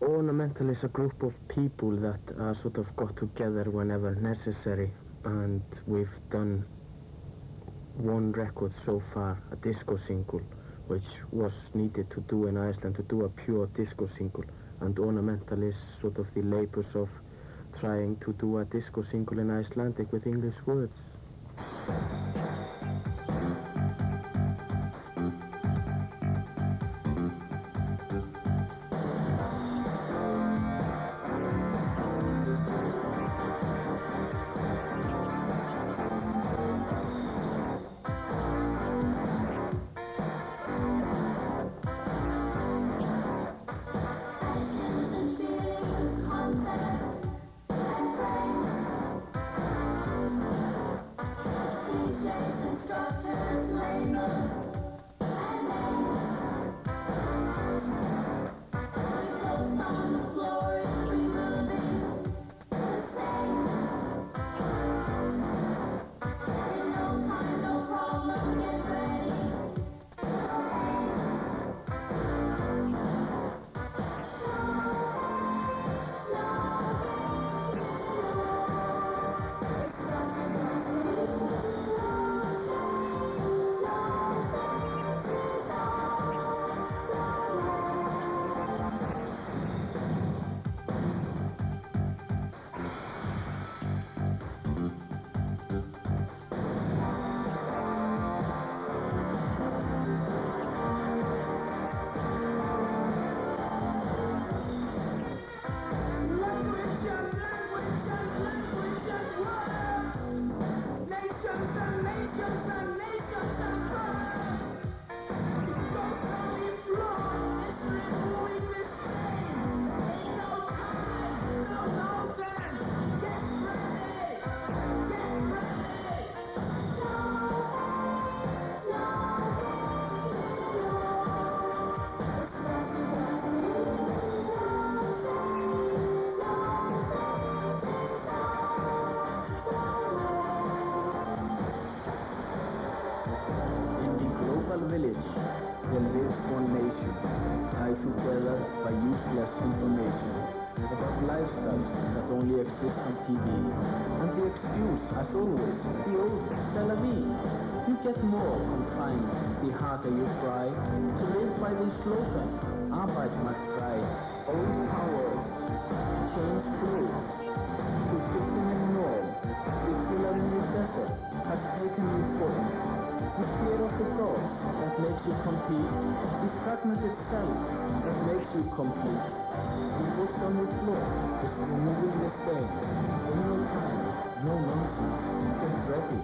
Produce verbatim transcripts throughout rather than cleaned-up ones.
Ornamental is a group of people that uh, sort of got together whenever necessary, and we've done one record so far, a disco single, which was needed to do in Iceland, to do a pure disco single, and Ornamental is sort of the labors of trying to do a disco single in Icelandic with English words. Village, there lives one nation, tied together by useless information about lifestyles that only exist on T V. And the excuse, as always, the old c'est la vie. You get more confined the harder you try to live by the slogan, Arbeit macht frei. Old powers, change clothes, to fit in a norm. The pillar in the desert has taken you form. The fear of the God that makes you compete, the fragment itself that makes you complete. The foot on the floor is removing the stain. In no time, no nonsense, get ready.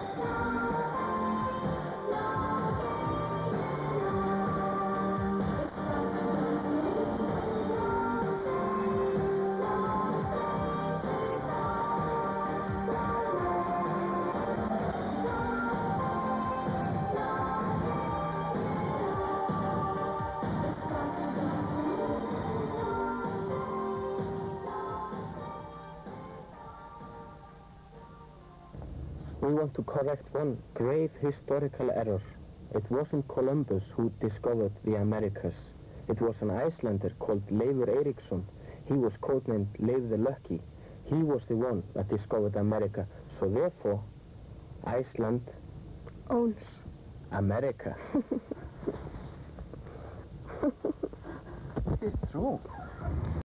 We want to correct one grave historical error. It wasn't Columbus who discovered the Americas. It was an Icelander called Leifur Eiríksson. He was codenamed Leif the Lucky. He was the one that discovered America. So therefore, Iceland owns America. It is true.